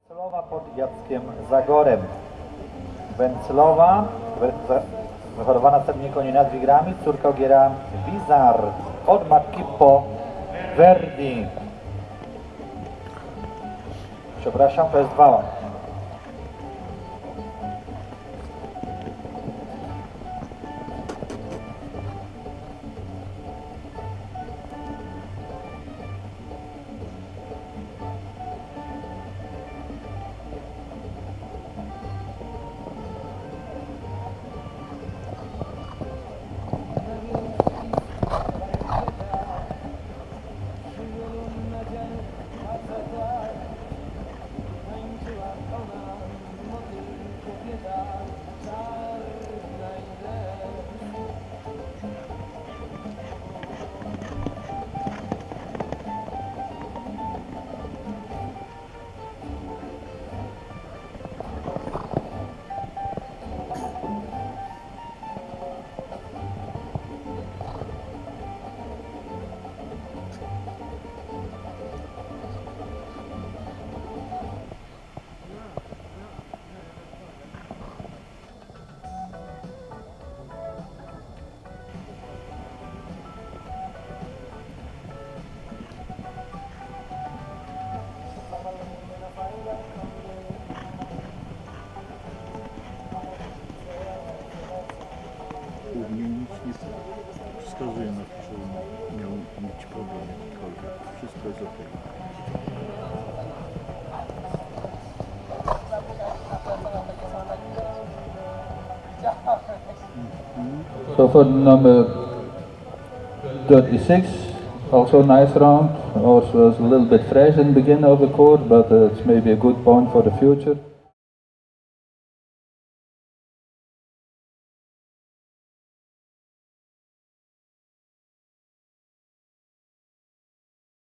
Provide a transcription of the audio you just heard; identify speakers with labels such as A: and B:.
A: Węclowa pod Jackiem Zagorem. Węclowa, wyhodowana stadnie koni nad Wigrami, córka Ogiera Wizar od matki po Verdi. Przepraszam, to jest Wała.
B: Mnie nic nie wskazuje na to, że miał mieć problem jakikolwiek. Wszystko jest ok.
C: So for number 36, also nice round. Also was a little bit fresh in the beginning of the course, but it's maybe a good point for the future.